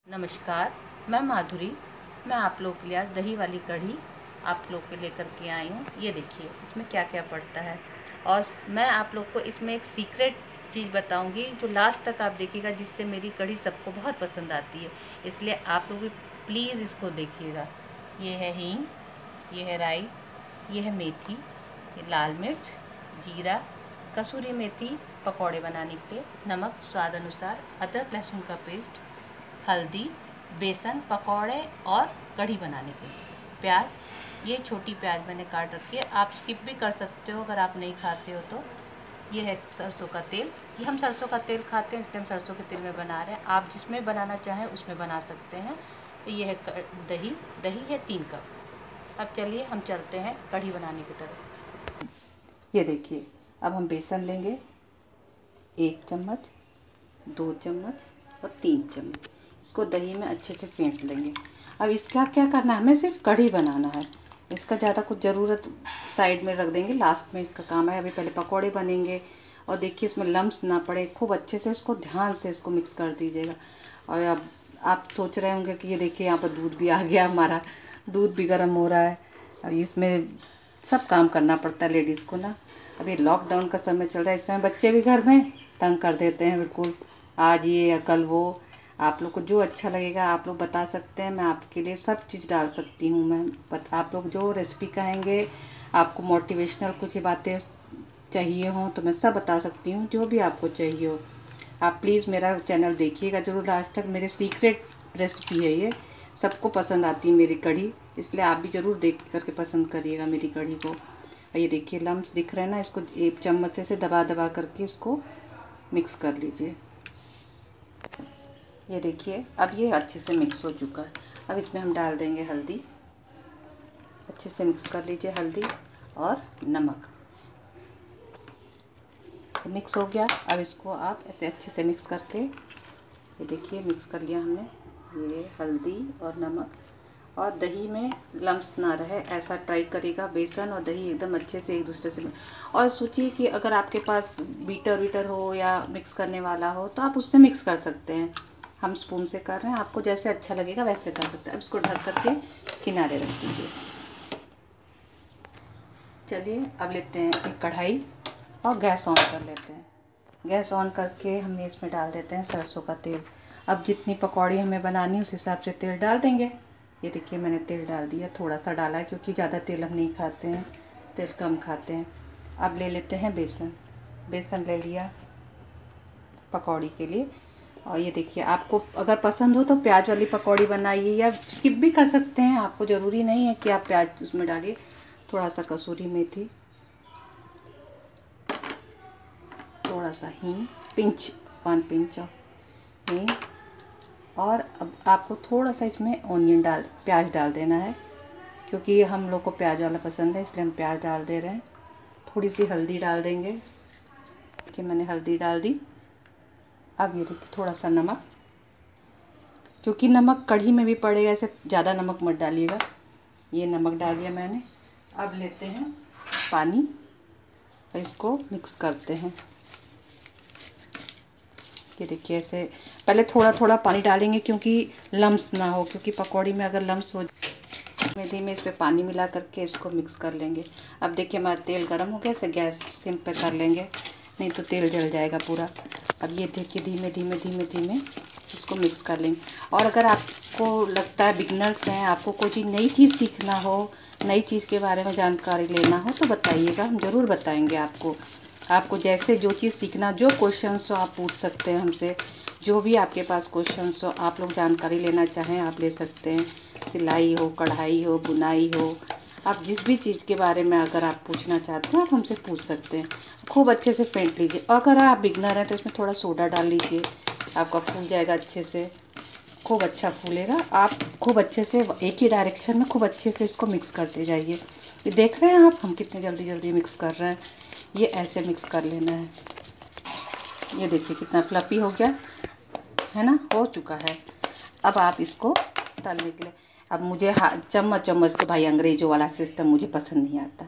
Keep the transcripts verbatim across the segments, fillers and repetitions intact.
नमस्कार, मैं माधुरी। मैं आप लोग के लिए आज दही वाली कढ़ी आप लोग के लेकर के आई हूँ। ये देखिए इसमें क्या क्या पड़ता है, और मैं आप लोग को इसमें एक सीक्रेट चीज़ बताऊँगी जो लास्ट तक आप देखिएगा, जिससे मेरी कढ़ी सबको बहुत पसंद आती है। इसलिए आप लोग भी प्लीज़ इसको देखिएगा। ये है हींग, ये है राई, ये है मेथी, ये लाल मिर्च, जीरा, कसूरी मेथी पकौड़े बनाने के लिए, नमक स्वाद अनुसार, अदरक लहसुन का पेस्ट, हल्दी, बेसन पकौड़े और कढ़ी बनाने के लिए, प्याज। ये छोटी प्याज मैंने काट रखी है, आप स्किप भी कर सकते हो अगर आप नहीं खाते हो तो। ये है सरसों का तेल, ये हम सरसों का तेल खाते हैं इसलिए हम सरसों के तेल में बना रहे हैं। आप जिसमें बनाना चाहें उसमें बना सकते हैं। ये है दही, दही है तीन कप। अब चलिए हम चलते हैं कढ़ी बनाने की तरफ। ये देखिए, अब हम बेसन लेंगे, एक चम्मच, दो चम्मच और तीन चम्मच। इसको दही में अच्छे से फेंट लेंगे। अब इसका क्या करना है, हमें सिर्फ कढ़ी बनाना है, इसका ज़्यादा कुछ ज़रूरत साइड में रख देंगे, लास्ट में इसका काम है। अभी पहले पकौड़े बनेंगे, और देखिए इसमें लम्स ना पड़े, खूब अच्छे से इसको ध्यान से इसको मिक्स कर दीजिएगा। और अब आप सोच रहे होंगे कि ये देखिए यहाँ पर दूध भी आ गया, हमारा दूध भी गर्म हो रहा है। अब इसमें सब काम करना पड़ता है लेडीज़ को ना। अभी लॉकडाउन का समय चल रहा है, इस समय बच्चे भी घर में तंग कर देते हैं बिल्कुल, आज ये या कल वो। आप लोग को जो अच्छा लगेगा आप लोग बता सकते हैं, मैं आपके लिए सब चीज़ डाल सकती हूँ। मैं बत, आप लोग जो रेसिपी कहेंगे, आपको मोटिवेशनल कुछ बातें चाहिए हों तो मैं सब बता सकती हूँ, जो भी आपको चाहिए हो। आप प्लीज़ मेरा चैनल देखिएगा ज़रूर लास्ट तक। मेरी सीक्रेट रेसिपी है ये, सबको पसंद आती है मेरी कढ़ी, इसलिए आप भी ज़रूर देख करके पसंद करिएगा मेरी कढ़ी को। ये देखिए लम्स दिख रहे हैं ना, इसको एक चम्मच से, से दबा दबा करके इसको मिक्स कर लीजिए। ये देखिए अब ये अच्छे से मिक्स हो चुका है। अब इसमें हम डाल देंगे हल्दी, अच्छे से मिक्स कर लीजिए, हल्दी और नमक। तो मिक्स हो गया, अब इसको आप ऐसे अच्छे से मिक्स करके, ये देखिए मिक्स कर लिया हमने, ये हल्दी और नमक। और दही में लम्स ना रहे ऐसा ट्राई करिएगा, बेसन और दही एकदम अच्छे से एक दूसरे से। और सोचिए कि अगर आपके पास बीटर वीटर हो या मिक्स करने वाला हो तो आप उससे मिक्स कर सकते हैं। हम स्पून से कर रहे हैं, आपको जैसे अच्छा लगेगा वैसे कर सकते हैं। अब इसको ढक करके किनारे रख दीजिए। चलिए अब लेते हैं एक कढ़ाई और गैस ऑन कर लेते हैं। गैस ऑन करके हमने इसमें डाल देते हैं सरसों का तेल। अब जितनी पकौड़ी हमें बनानी है उस हिसाब से तेल डाल देंगे। ये देखिए मैंने तेल डाल दिया, थोड़ा सा डाला है क्योंकि ज़्यादा तेल हम नहीं खाते हैं, तेल कम खाते हैं। अब ले लेते हैं बेसन, बेसन ले लिया पकौड़ी के लिए। और ये देखिए आपको अगर पसंद हो तो प्याज वाली पकौड़ी बनाइए या स्किप भी कर सकते हैं, आपको ज़रूरी नहीं है कि आप प्याज उसमें डालिए। थोड़ा सा कसूरी मेथी, थोड़ा सा हींग, पिंच, वन पिंच ऑफ हींग। और अब आपको थोड़ा सा इसमें ऑनियन डाल प्याज डाल देना है, क्योंकि हम लोग को प्याज वाला पसंद है इसलिए हम प्याज डाल दे रहे हैं। थोड़ी सी हल्दी डाल देंगे, कि मैंने हल्दी डाल दी। अब ये देखिए थोड़ा सा नमक, क्योंकि नमक कढ़ी में भी पड़ेगा, ऐसे ज़्यादा नमक मत डालिएगा। ये नमक डाल दिया मैंने। अब लेते हैं पानी और इसको मिक्स करते हैं। ये देखिए ऐसे पहले थोड़ा थोड़ा पानी डालेंगे क्योंकि लम्स ना हो, क्योंकि पकौड़ी में अगर लम्स हो, धीमे धीमे इस पर पानी मिला करके इसको मिक्स कर लेंगे। अब देखिए हमारा तेल गर्म हो गया, इसे गैस सिम पे कर लेंगे, नहीं तो तेल जल जाएगा पूरा। अब ये देखिए धीमे धीमे धीमे धीमे इसको मिक्स कर लेंगे। और अगर आपको लगता है बिगनर्स हैं, आपको कोई चीज़ नई चीज़ सीखना हो, नई चीज़ के बारे में जानकारी लेना हो तो बताइएगा, हम ज़रूर बताएंगे आपको। आपको जैसे जो चीज़ सीखना, जो क्वेश्चंस हो आप पूछ सकते हैं हमसे, जो भी आपके पास क्वेश्चंस हो, आप लोग जानकारी लेना चाहें आप ले सकते हैं। सिलाई हो, कढ़ाई हो, बुनाई हो, आप जिस भी चीज़ के बारे में अगर आप पूछना चाहते हैं आप हमसे पूछ सकते हैं। खूब अच्छे से फेंट लीजिए। अगर आप बिगनर हैं तो इसमें थोड़ा सोडा डाल लीजिए, आपका फूल जाएगा अच्छे से, खूब अच्छा फूलेगा। आप खूब अच्छे से एक ही डायरेक्शन में खूब अच्छे से इसको मिक्स करते जाइए। ये देख रहे हैं आप हम कितने जल्दी जल्दी मिक्स कर रहे हैं, ये ऐसे मिक्स कर लेना है। ये देखिए कितना फ्लफी हो गया है ना, हो चुका है। अब आप इसको तलने के लिए, अब मुझे हाथ चम्मच चम्मच तो भाई अंग्रेजों वाला सिस्टम मुझे पसंद नहीं आता।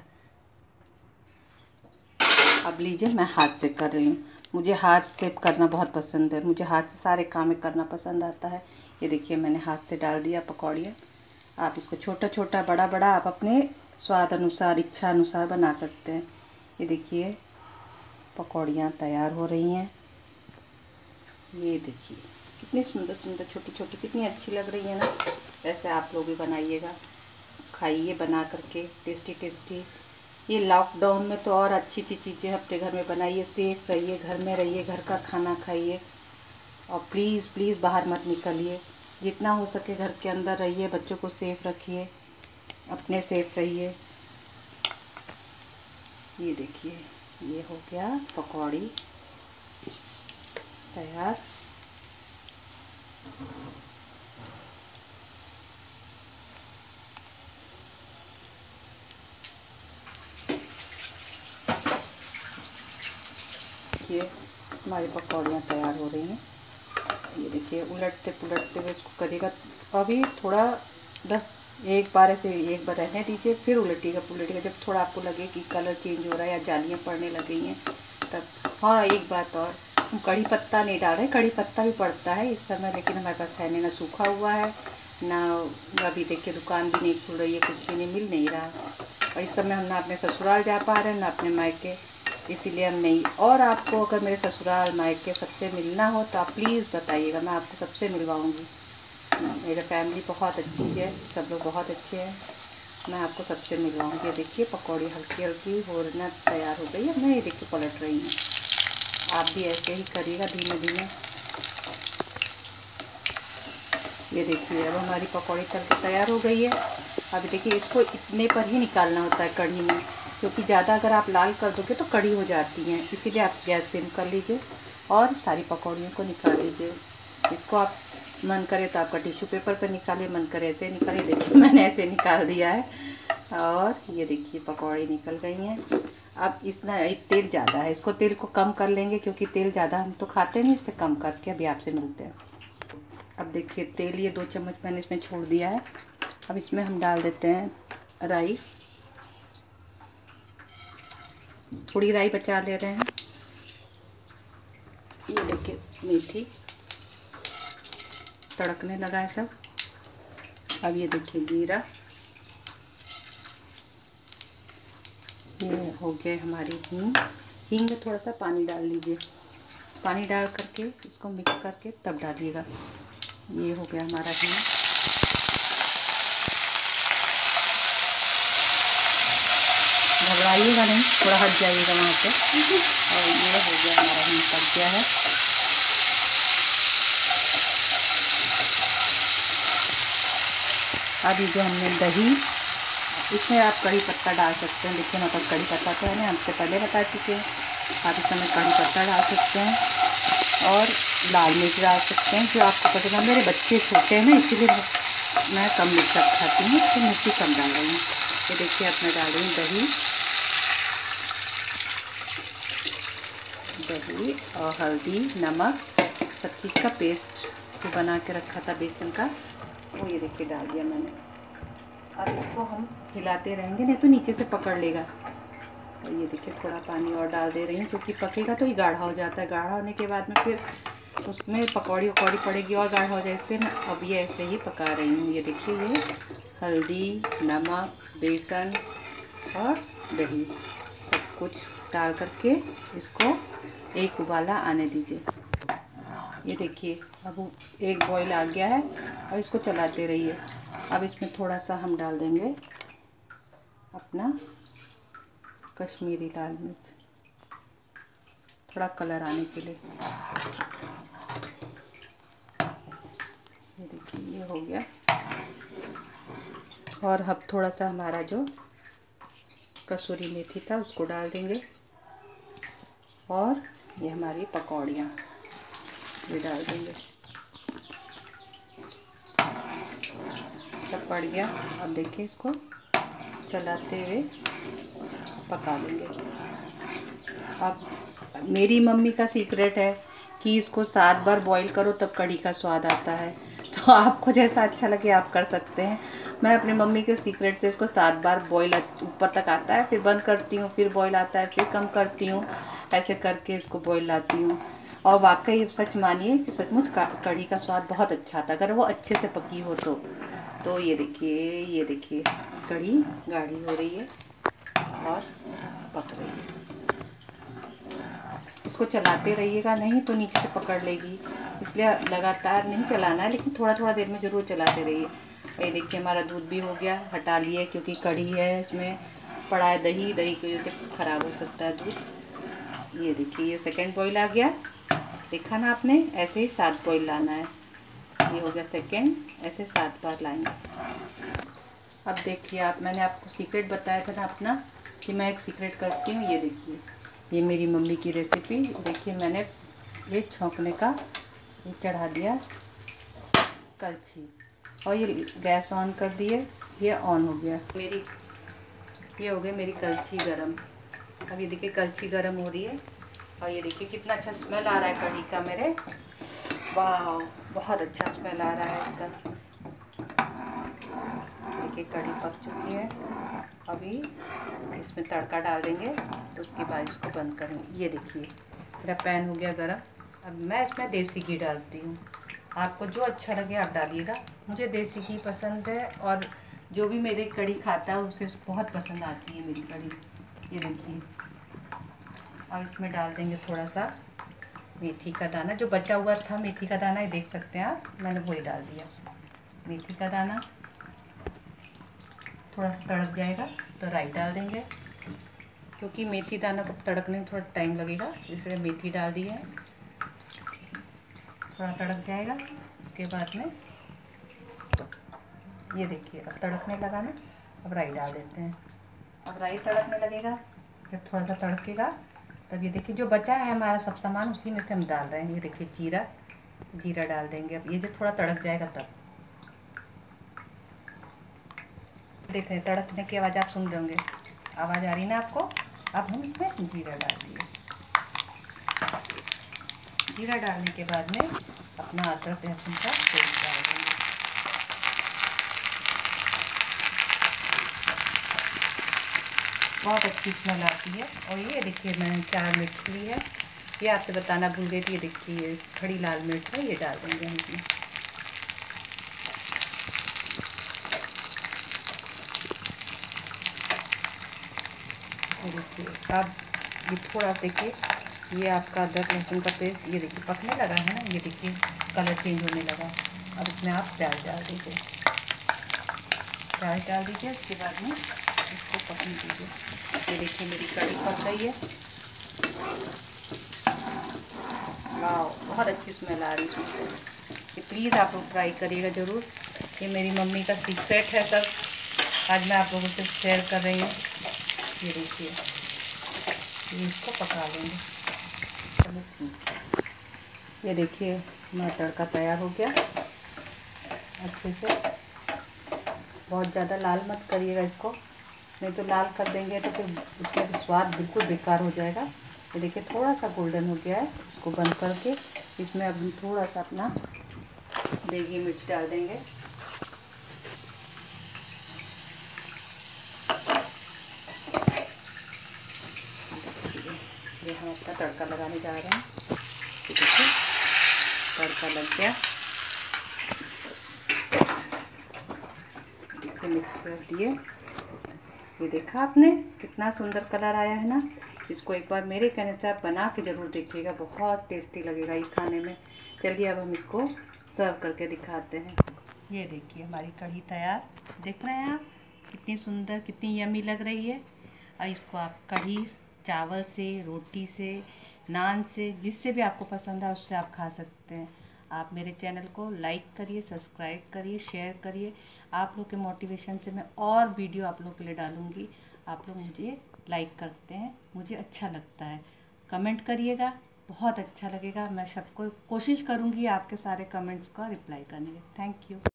अब लीजिए मैं हाथ से कर रही हूँ, मुझे हाथ से करना बहुत पसंद है, मुझे हाथ से सारे काम करना पसंद आता है। ये देखिए मैंने हाथ से डाल दिया पकौड़ियाँ। आप इसको छोटा छोटा बड़ा बड़ा आप अपने स्वाद अनुसार इच्छा अनुसार बना सकते हैं। ये देखिए पकौड़ियाँ तैयार हो रही हैं। ये देखिए कितनी सुंदर सुंदर छोटी छोटी कितनी अच्छी लग रही है ना। ऐसे आप लोग भी बनाइएगा, खाइए बना करके टेस्टी टेस्टी। ये लॉकडाउन में तो और अच्छी अच्छी चीज़ें अपने घर में बनाइए, सेफ रहिए, घर में रहिए, घर का खाना खाइए और प्लीज़ प्लीज़ बाहर मत निकलिए। जितना हो सके घर के अंदर रहिए, बच्चों को सेफ रखिए, अपने सेफ रहिए। ये देखिए ये हो गया पकौड़ी तैयार। ये हमारी पकौड़ियाँ तैयार हो रही हैं। ये देखिए उलटते पुलटते हुए इसको करिएगा। अभी थोड़ा दस एक बार ऐसे एक बार रहने दीजिए, फिर उलटिएगा पुलटिएगा। जब थोड़ा आपको लगे कि कलर चेंज हो रहा है या जालियाँ पड़ने लग गई हैं तब। हाँ एक बात और, हम कड़ी पत्ता नहीं डाल रहे। कड़ी पत्ता भी पड़ता है इस समय, लेकिन हमारे पास है नहीं, ना सूखा हुआ है ना अभी देखिए दुकान भी नहीं खुल रही है, कुछ भी नहीं मिल नहीं रहा। और इस समय हम ना अपने ससुराल जा पा रहे हैं ना अपने मायके, इसीलिए हम नहीं। और आपको अगर मेरे ससुराल मायके सबसे मिलना हो तो आप प्लीज़ बताइएगा, मैं आपको सबसे मिलवाऊंगी। मेरी फैमिली बहुत अच्छी है, सब लोग बहुत अच्छे हैं, मैं आपको सबसे मिलवाऊंगी। ये देखिए पकौड़ी हल्की हल्की होना तैयार हो गई है। मैं ये देखिए पलट रही हूँ, आप भी ऐसे ही करिएगा धीमे धीमे। ये देखिए अब हमारी पकौड़ी तल के तैयार हो गई है। अब देखिए इसको इतने पर ही निकालना होता है कढ़ी में, क्योंकि ज़्यादा अगर आप लाल कर दोगे तो कड़ी हो जाती हैं, इसीलिए आप गैस सिम कर लीजिए और सारी पकौड़ियों को निकाल लीजिए। इसको आप मन करे तो आपका टिश्यू पेपर पर निकालिए, मन करे ऐसे निकालिए। देखिए मैंने ऐसे निकाल दिया है और ये देखिए पकौड़ी निकल गई हैं। अब इसमें एक तेल ज़्यादा है, इसको तेल को कम कर लेंगे क्योंकि तेल ज़्यादा हम तो खाते नहीं, इससे कम करके अभी आपसे मिलते हैं। अब देखिए तेल ये दो चम्मच मैंने इसमें छोड़ दिया है। अब इसमें हम डाल देते हैं राई, थोड़ी राई बचा ले रहे हैं। ये देखिए मेथी तड़कने लगा है सब। अब ये देखिए जीरा, ये हो गए हमारी हींग। हींग में थोड़ा सा पानी डाल लीजिए, पानी डाल करके इसको मिक्स करके तब डालिएगा। ये हो गया हमारा हींग। घबराइएगा नहीं, थोड़ा हट जाइएगा वहाँ से। और ये हो गया हमारा हींग पक गया है। अब ये जो हमने दही, इसमें आप कड़ी पत्ता डाल सकते हैं। देखिए मतलब कड़ी पत्ता तो है, हमसे पहले बता चुके हैं। आप इसमें कड़ी पत्ता डाल सकते हैं और लाल मिर्च डाल सकते हैं जो आपको पसंद है। मेरे बच्चे छोटे हैं ना, इसीलिए मैं कम मिर्च खाती हूँ, तो मिर्ची कम डाल रही हूँ। ये देखिए अब मैं डाल रही हूँ दही दही और हल्दी नमक, सब चीज़ का पेस्ट जो बना के रखा था बेसन का, वो ये देखिए डाल दिया मैंने। अब इसको हम हिलाते रहेंगे, नहीं तो नीचे से पकड़ लेगा। और ये देखिए थोड़ा पानी और डाल दे रही हूँ क्योंकि पकेगा तो ये गाढ़ा हो जाता है। गाढ़ा होने के बाद में फिर उसमें पकौड़ी वकौड़ी पड़ेगी और गाढ़ा हो जाए, इससे मैं अब ये ऐसे ही पका रही हूँ। ये देखिए ये हल्दी नमक बेसन और दही सब कुछ डाल करके इसको एक उबाला आने दीजिए। ये देखिए अब एक बॉईल आ गया है और इसको चलाते रहिए। अब इसमें थोड़ा सा हम डाल देंगे अपना कश्मीरी लाल मिर्च, थोड़ा कलर आने के लिए। ये देखिए ये हो गया। और अब थोड़ा सा हमारा जो कसूरी मेथी था उसको डाल देंगे और ये हमारी पकौड़ियाँ ये डाल देंगे। सब पड़ गया। अब देखिए इसको चलाते हुए पका लेंगे। अब मेरी मम्मी का सीक्रेट है कि इसको सात बार बॉईल करो तब कढ़ी का स्वाद आता है, तो आपको जैसा अच्छा लगे आप कर सकते हैं। मैं अपनी मम्मी के सीक्रेट से इसको सात बार बॉईल ऊपर तक आता है, फिर बंद करती हूँ, फिर बॉईल आता है, फिर कम करती हूँ, ऐसे करके इसको बॉईल लाती हूँ। और वाकई सच मानिए कि सचमुच कढ़ी का स्वाद बहुत अच्छा आता है अगर वो अच्छे से पकी हो तो। तो ये देखिए, ये देखिए कढ़ी गाढ़ी हो रही है और पक रही है। इसको चलाते रहिएगा, नहीं तो नीचे से पकड़ लेगी, इसलिए लगातार नहीं चलाना है, लेकिन थोड़ा थोड़ा देर में ज़रूर चलाते रहिए। ये देखिए हमारा दूध भी हो गया, हटा लिए क्योंकि कढ़ी है, इसमें पड़ा है दही, दही की वजह से ख़राब हो सकता है दूध। ये देखिए ये सेकेंड बॉईल आ गया, देखा ना आपने, ऐसे ही सात बॉईल लाना है। ये हो गया सेकेंड, ऐसे सात बार लाएंगे। अब देखिए आप, मैंने आपको सीक्रेट बताया था ना अपना कि मैं एक सीक्रेट करती हूँ। ये देखिए ये मेरी मम्मी की रेसिपी। देखिए मैंने ये छौंकने का ये चढ़ा दिया कलछी और ये गैस ऑन कर दिए, ये ऑन हो गया मेरी, ये हो गई मेरी कलछी गरम। अब ये देखिए कलछी गरम हो रही है और ये देखिए कितना अच्छा स्मेल आ रहा है कढ़ी का मेरे, वाह बहुत अच्छा स्मेल आ रहा है इसका। देखिए कढ़ी पक चुकी है, अभी इसमें तड़का डाल देंगे तो उसके बाद इसको बंद करेंगे। ये देखिए मेरा पैन हो गया गरम, अब मैं इसमें देसी घी डालती हूँ। आपको जो अच्छा लगे आप डालिएगा, मुझे देसी घी पसंद है और जो भी मेरी कढ़ी खाता है उसे बहुत पसंद आती है मेरी कढ़ी। ये देखिए अब इसमें डाल देंगे थोड़ा सा मेथी का दाना, जो बचा हुआ था मेथी का दाना, ये देख सकते हैं आप, मैंने वही डाल दिया मेथी का दाना। थोड़ा सा तड़क जाएगा तो राई डाल देंगे, क्योंकि मेथी दाना को तड़कने में थोड़ा टाइम लगेगा, इसलिए मेथी डाल दी है। थोड़ा तड़क जाएगा उसके बाद में ये देखिए अब तड़कने लगा ना, अब राई डाल देते हैं। अब राई तड़कने लगेगा, जब थोड़ा सा तड़केगा तब ये देखिए जो बचा है हमारा सब सामान उसी में से हम डाल रहे हैं। ये देखिए जीरा, जीरा डाल देंगे। अब ये जो थोड़ा तड़क जाएगा तब देख रहे तड़कने की आवाज़ आप सुन रहे होंगे, आवाज़ आ रही ना आपको। अब हम इसमें जीरा डाल दिए, जीरा डालने के बाद में अपना अदरक लहसुन का पेस्ट डाल देंगे। बहुत अच्छी स्मेल आती है। और ये देखिए मैंने चार मिर्च ली है, ये आपसे बताना भूल गई थी, ये देखिए खड़ी लाल मिर्च है, ये डाल देंगे हम इसमें। देखिए अब ये थोड़ा देखिए ये आपका अदरक लहसुन का पेस्ट ये देखिए पकने लगा है ना, ये देखिए कलर चेंज होने लगा। अब इसमें आप प्याज डाल दीजिए, प्याज डाल दीजिए, उसके बाद में इसको पकने दीजिए। ये देखिए मेरी कढ़ी पक गई है, वाह बहुत अच्छी स्मेल आ रही है इसमें। ये प्लीज़ आप लोग ट्राई करिएगा ज़रूर, ये मेरी मम्मी का सीक्रेट है सब, आज मैं आप लोगों से शेयर कर रही हूँ। ये देखिए ये इसको पका लेंगे, चलो ठीक। ये देखिए हमारा तड़का तैयार हो गया अच्छे से। बहुत ज़्यादा लाल मत करिएगा इसको, नहीं तो लाल कर देंगे तो फिर उसका स्वाद बिल्कुल बेकार हो जाएगा। ये देखिए थोड़ा सा गोल्डन हो गया है, इसको बंद करके इसमें अब हम थोड़ा सा अपना देगी मिर्च डाल देंगे। ये हम अपना तड़का लगाने जा रहे हैं। देखिए तड़का लग गया, देखिए मिक्स कर दिए। ये देखा आपने कितना सुंदर कलर आया है ना। इसको एक बार मेरे कहने से आप बना के ज़रूर देखिएगा, बहुत टेस्टी लगेगा ये खाने में। चलिए अब हम इसको सर्व करके दिखाते हैं। ये देखिए हमारी कढ़ी तैयार, देख रहे हैं आप कितनी सुंदर कितनी यमी लग रही है। और इसको आप कढ़ी चावल से, रोटी से, नान से, जिससे भी आपको पसंद है उससे आप खा सकते हैं। आप मेरे चैनल को लाइक करिए, सब्सक्राइब करिए, शेयर करिए। आप लोग के मोटिवेशन से मैं और वीडियो आप लोग के लिए डालूँगी। आप लोग मुझे लाइक करते हैं, मुझे अच्छा लगता है। कमेंट करिएगा, बहुत अच्छा लगेगा। मैं सबको कोशिश करूँगी आपके सारे कमेंट्स का रिप्लाई करने की। Thank you.